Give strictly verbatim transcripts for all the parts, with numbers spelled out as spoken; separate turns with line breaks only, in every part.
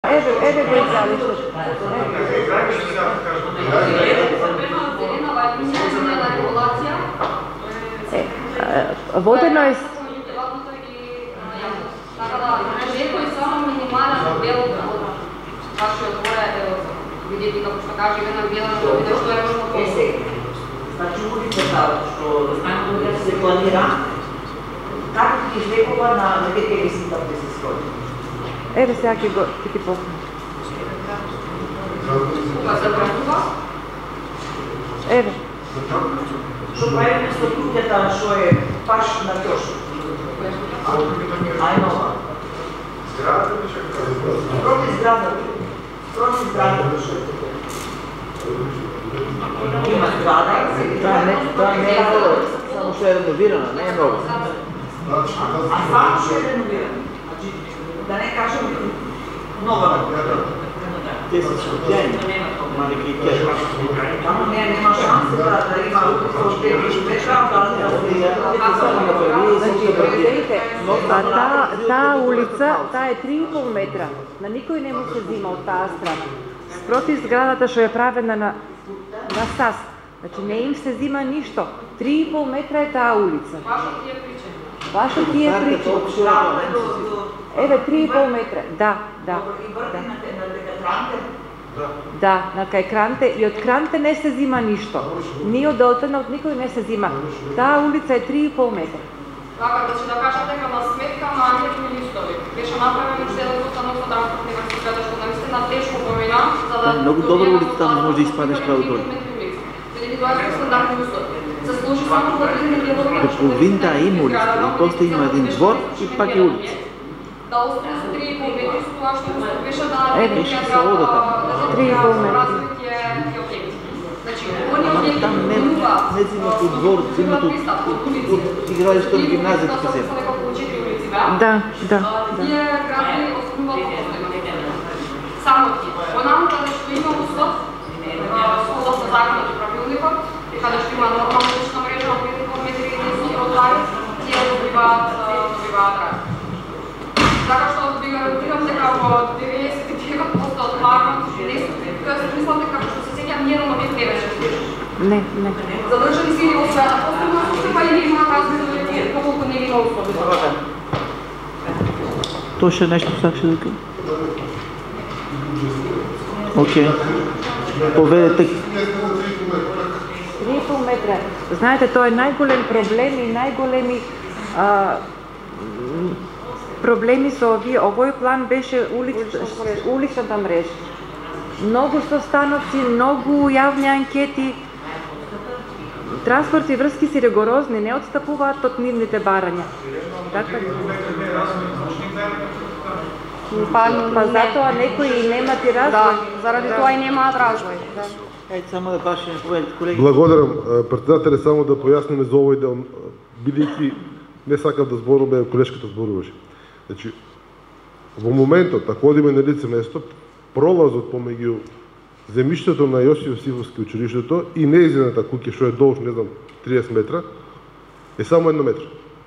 Еве, еве го иззалиште. Водено е...
Некој само минимален дел од вашиот двор е видите како што каже една бела видео што е можно
Е, значи улицата што се планира, како ќе излекува на дека ги сите да се сходи?
Еве сега ќе го ќе ти покажам.
Кога се практика?
Еве.
Што правиме со куќата што е паш на ќошок? Ајно.
Зградата ли ще кажа?
Проти зградата. Проти зградата. Има зграда,
Тоа не, тоа не е много, само што е реновирана, не е много.
а само што е реновирана. Значи, да не кажем нова.
Те се скопјани, малки кеш.
Тамо не нема шанса да има още вечера,
Значи, видите, а таа таа улица, таа е три и пол метра. На никој не му се зима од таа страна. Спроти зградата што е правена на на САС. Значи не им се зима ништо. три и пол метра е таа улица.
Вашо ти е причина.
Вашо ти е причина. Еве три и пол метра. Да, да. Да, на кај Кранте и од Кранте не се зима ништо. Ни од Олтена од никој не се зима. Таа улица е три и пол метра.
Така, значи да кажат дека на сметка на анкетни листови беше направено уште еден постанок со транспортни врската што наистина тешко помина за да
Многу добра улица, таму може да испадеш право долу.
Бидејќи тоа е стандардни услови. Се служи само за одредени делови
До половината има улица, и после има един двор и пак е улица.
да остане за три и пол метри со тоа што беше да
Е,
беше се ода таму.
три и пол метри.
развитие и објекти. Значи, они објекти
Там не, не зимат од двор, зимат од, од, од игралишто на гимназијата ќе земат.
Да, да.
Тие градови основно само тие. Понаму каде што има услов, согласно законот и правилникот, каде што има нормална улична мрежа од пет и пол метри и со тротоари, тие добиваат добиваат рај. Така што би гарантирам дека во деветдесет и девет проценти од планот не се, тоест мислам дека што се сеќавам ниеден објект не беше служен.
Не, не.
Задржани се или во својата посебна служба или има размери колку не има услови за тоа.
Тоа ше нешто сакаше да кажа? Океј. Поведете.
три и пол метра. Знаете, тоа е најголем проблем и најголеми а, проблеми со овие. Овој план беше улиц, уличната мрежа. Многу состаноци, многу јавни анкети. Транспорт и врски се ригорозни, не отстапуваат од нивните барања. Така?
Па,
Па затоа некои и немат и развој.
заради тоа и немаат развој.
Ајде само да башиме поведете, колеги.
Благодарам, председателе, само да појасниме за овој дел, бидејќи не сакав да зборуваме, колешката зборуваше. Значи, во моментот, ако одиме на лице место, пролазот помеѓу земјиштето на Јосиф Сивовски училиштето и неизината куќа, што е долж, не знам, триесет метра, е само едно метро.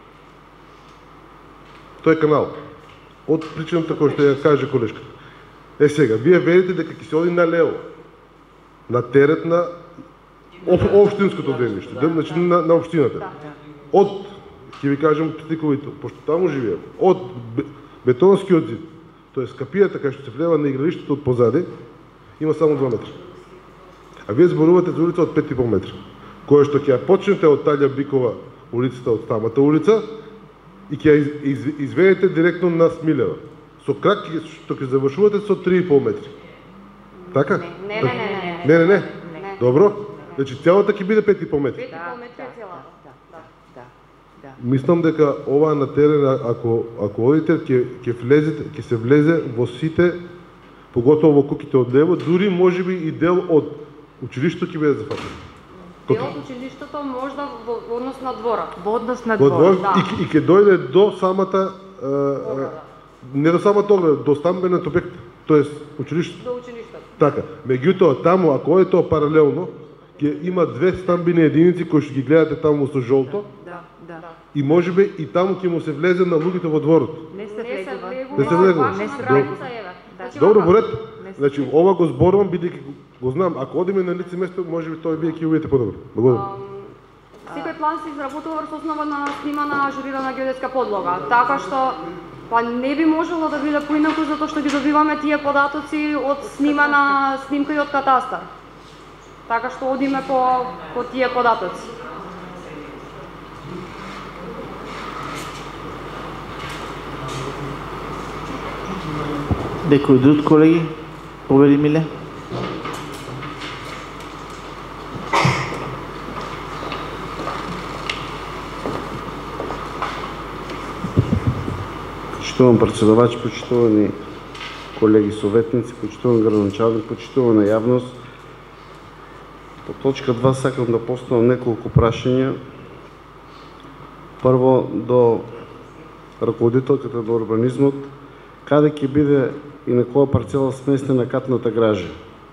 Тој е канал. Од причината која што ја каже колешката. Е сега, вие верите дека ќе се оди на лево, на терет на општинското земјиште, значи на, на општината. Од, ќе ви кажам птиковите, пошто таму живеам, од бетонскиот зид, тоест капијата кај што се влева на игралиштето од позади, има само два метра. А вие зборувате за улица од пет и пол метра, која што ќе ја почнете од Талја Бикова улицата, од самата улица, и ќе ја из, из, изведете директно на Смилева. Со крак што ќе завршувате со три и пол метри. Така?
Не, не, не, не.
Не, не, не. Добро. Значи цялата ќе биде пет и пол метри.
пет и пол метри е целата.
Мислам дека ова на терен, ако ако одите, ќе ќе влезете, ќе се влезе во сите, поготово во куќите од лево, дури можеби и дел од училиштето ќе биде зафатено.
Дел од училиштето можда во однос на дворот.
Во однос на
Во
двор.
двор
да.
и, и ќе дојде до самата а, а, не до самата ограда, до стамбениот објект, тоест училиштето.
До училиштето.
Така, меѓутоа таму ако оде тоа паралелно, ќе има две стамбени единици кои што ги гледате таму со жолто.
Да, да.
И можеби и таму ќе му се влезе на луѓето во дворот.
Не се
Не се
влегува.
влегува.
Не се влегува.
Ваша
Не се
граница
влегува.
еве.
Да.
Добро,
вака,
боред.
не се-
Значи, ова го зборувам, бидејќи го- го знам. Ако одиме на лице место, може би тоа вие ќе увидите подобро. Благодарам.
Ам, Секој план се изработува врз основа на снимана ажурирана геодетска подлога, така што па не би можело да биде поинаку затоа што ги добиваме тие податоци од снимана снимка и од катастар. Така што одиме по по тие податоци.
Некој друг колеги? Повели Миле?
Почитуван председавач, почитувани колеги советници, почитуван градоначалник, почитувана јавност. По точка два сакам да поставам неколку прашања. Прво до раководителката на урбанизмот, каде ќе биде и на која парцела сместена катната гража?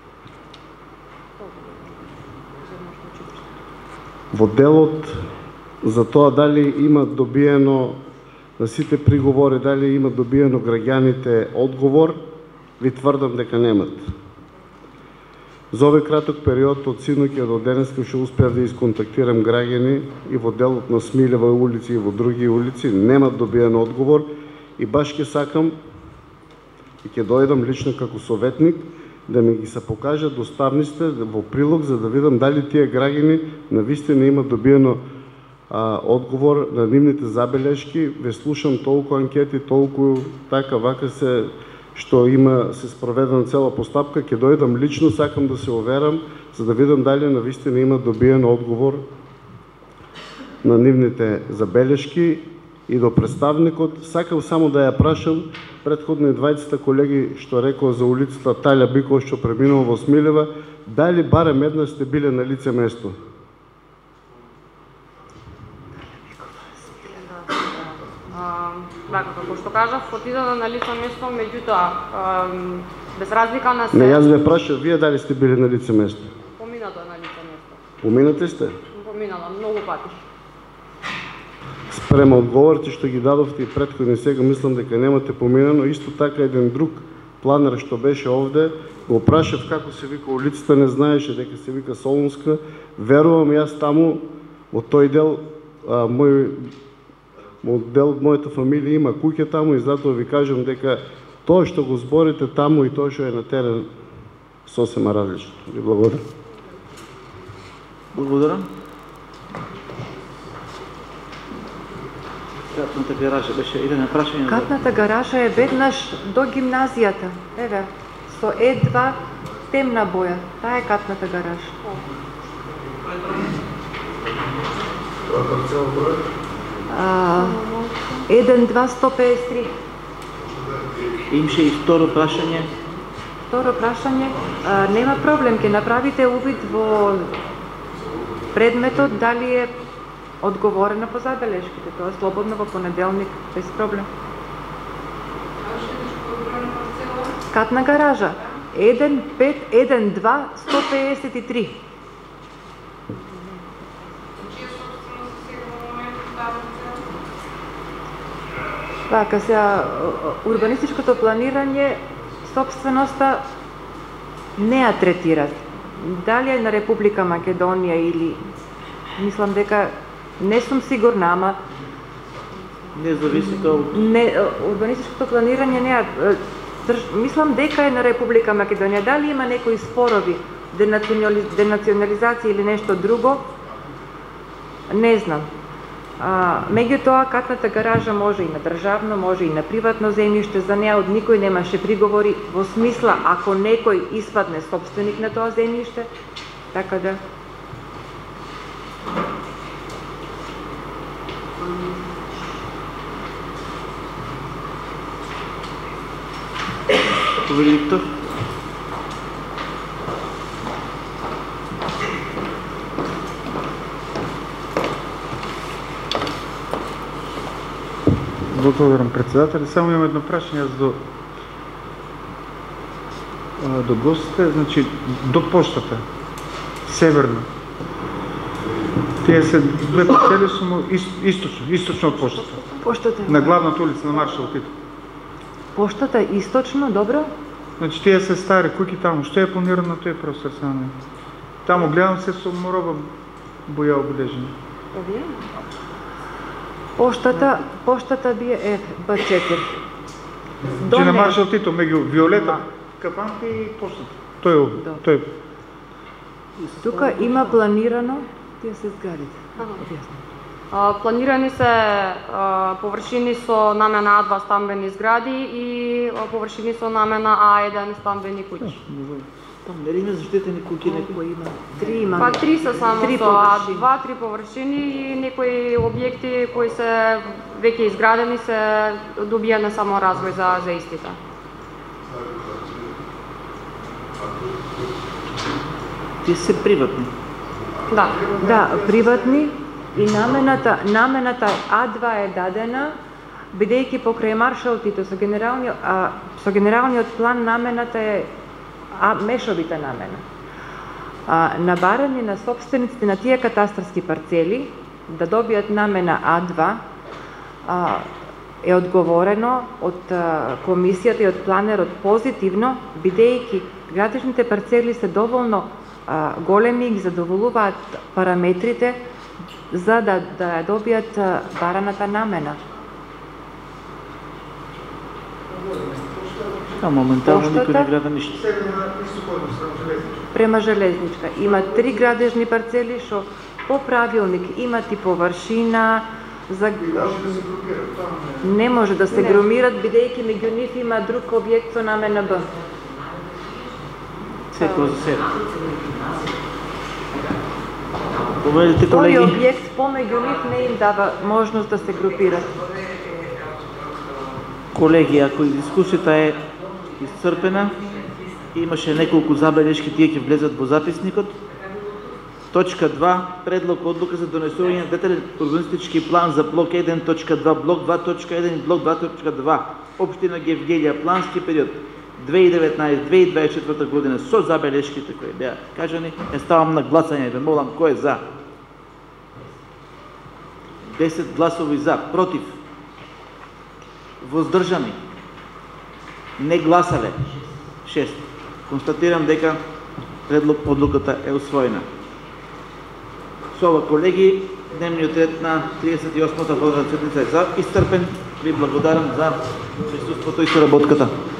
Во делот за тоа дали има добиено на сите приговори, дали има добиено граѓаните одговор, ви тврдам дека немат. За овој краток период од синоќа до денеска што успеав да исконтактирам граѓани и во делот на Смилева улици и во други улици, немат добиен одговор и баш ќе сакам и ќе дојдам лично како советник да ми ги се покажат доставниците во прилог, за да видам дали тие граѓани навистина имат добиено а, одговор на нивните забелешки. Ве слушам толку анкети, толку така вака се што има се спроведена цела постапка, ќе дојдам лично, сакам да се уверам, за да видам дали навистина има добиен одговор на нивните забелешки. И до представникот, сакам само да ја прашам претходно и двајцата колеги што рекоа за улицата Талја Бикова што преминува во Смилева, дали барем еднаш сте биле на лице место?
Така, како што кажав, отидоа на лице место, меѓутоа, без разлика на се...
Не, јас ве прашав, вие дали сте биле на лице место?
Поминато е на лице место.
Поминати сте?
Поминала многу пати.
Спрема одговорите што ги дадовте и претходни, сега мислам дека немате поминано. Исто така еден друг планер што беше овде, го прашав како се вика улицата, не знаеше дека се вика Солунска. Верувам јас таму, во тој дел, а, мој дел од мојата фамилија има куќе таму и затоа ви кажам дека тоа што го зборите таму и тоа што е на терен сосема различно. Ви благодарам.
Благодарам. Катната гаража беше едно прашање.
Катната гаража е веднаш до гимназијата. Еве, со Е два темна боја. Таа е катната гаража. А, еден два сто педесет и три.
Имаше и второ прашање.
Второ прашање, а, нема проблем, ќе направите увид во предметот дали е одговорено по забелешките. Тоа е слободно во понеделник, без проблем. Катна гаража еден пет еден два сто педесет и три. Така, сега, урбанистичкото планирање, собственоста не ја третират. Дали е на Република Македонија или, мислам дека, не сум сигурна, ама
Не зависи тоа од...
не, урбанистичкото планирање не ја... Држ, мислам дека е на Република Македонија. Дали има некои спорови, денационали, денационализација или нешто друго, не знам. А, меѓутоа, катната гаража може и на државно, може и на приватно земјиште, за неа од никој немаше приговори, во смисла ако некој испадне собственик на тоа земјиште, така да...
Виктор.
Благодарам, председател. Само имам едно прашање до до гостите, значи до поштата северно. Тие се две парцели само источно, источно од поштата.
Поштата
На главната улица на Маршал Тито.
Поштата источно, добро?
Значи тие се стари куки таму, што е планирано на тој простор само? Таму гледам се со мороба боја обележени.
Поштата, поштата бие е Б четири.
Че на Маршал Тито, меѓу Виолета, Капанка и поштата. Тој е,
Да.
тој е.
Тука има планирано, тие се зградите. Објасни.
А, Планирани се а, површини со намена А два стамбени згради и а, површини со намена А еден стамбени куќи.
Там нели има заштетени куки некои?
Колко има? Три има.
Па три се само
Три
со А
површини.
два, три површини и некои објекти кои се веќе изградени се добијане само развој за, за истите.
Тие се приватни.
Да.
Да, приватни и намената, намената А два е дадена, бидејќи покрај Маршал Тито со генералниот, а, со генералниот план намената е а, мешовита намена. А, на барање на собствениците на тие катастарски парцели да добијат намена А два а, е одговорено од а, комисијата и од планерот позитивно, бидејќи градежните парцели се доволно а, големи и ги задоволуваат параметрите за да, да ја добијат а, бараната намена.
А моментално никој
Поштата?
не града ништо.
Према железничка има три градежни парцели што по правилник имат и површина за не може да се групират бидејќи меѓу нив има друг објект со намена Б.
Секој за себе. Поведете,
Тој
колеги.
објект помеѓу нив не им дава можност да се групират.
Колеги, ако и дискусията е изцрпена, имаше неколку забелешки, тие ќе влезат во записникот. Точка два. Предлог одлука за донесување на детален урбанистички план за блок еден точка два, блок два точка еден и блок два точка два. Општина Гевгелија, плански период две илјади и деветнаесета - две илјади и дваесет и четврта година со забелешките кои беа кажани. Е ставам на гласање, ве молам, кој е за? десет гласови за, против, воздржани, не гласале, шест. Констатирам дека предлог одлуката е усвоена. Со ова, колеги, дневниот ред на триесет и осмата седница е за изцрпен. Ви благодарам за присуството и соработката.